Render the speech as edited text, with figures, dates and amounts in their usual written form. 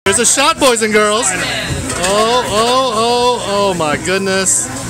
There's a shot, boys and girls. Oh, oh, oh, oh my goodness.